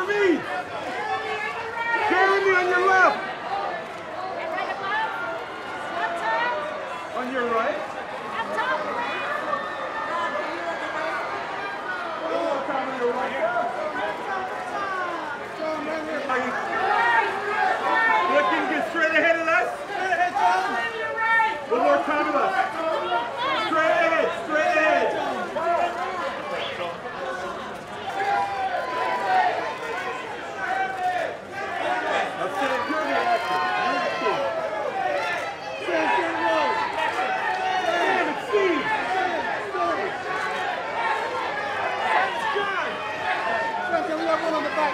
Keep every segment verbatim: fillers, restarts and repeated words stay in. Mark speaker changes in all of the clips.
Speaker 1: speed. Jeremy on your left. On your right. Oh, top on your right. Looking get straight ahead of us. Straight ahead, John. One more time with us. Straight ahead, straight ahead. Let's get it good in action. Second row. Damn it, Steve. John. Second, we have one on the back.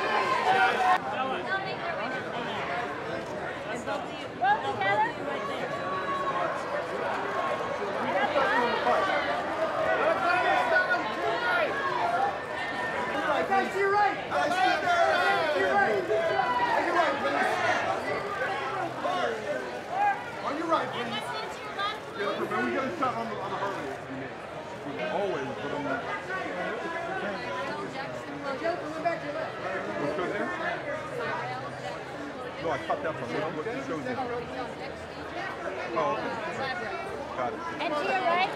Speaker 1: Guys, to your right! Guys, to your right! On your right, please. On your right, please. Yeah, remember, we got a shot on the, on the Harley. Always, but on the... What's good there? No, I cut that from what it shows you. Oh, okay. Got it.
Speaker 2: And to your right?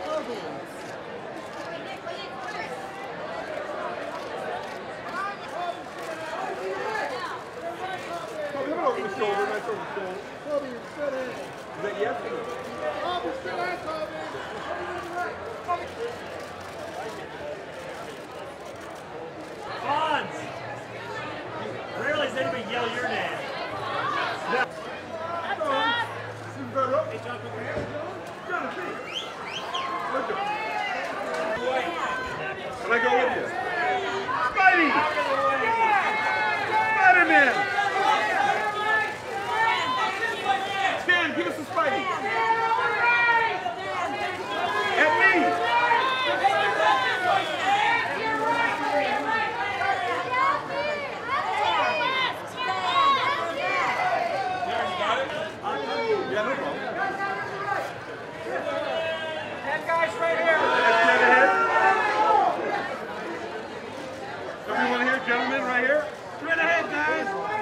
Speaker 1: Over the shoulder, nice over the shoulder. Kobe, straight ahead. Is that yes? Kobe, straight ahead, Kobe.
Speaker 3: Bonds! Rarely does anybody yell your name.
Speaker 1: Yeah. Hey, John, over here. John, see. Look at him. Can I go with you? Spidey! Spider-Man! Give us a Spidey. At me. Yeah, no problem.
Speaker 3: Ten guys right here.
Speaker 1: Straight ahead. Everyone here, gentlemen, right here. Straight ahead, guys.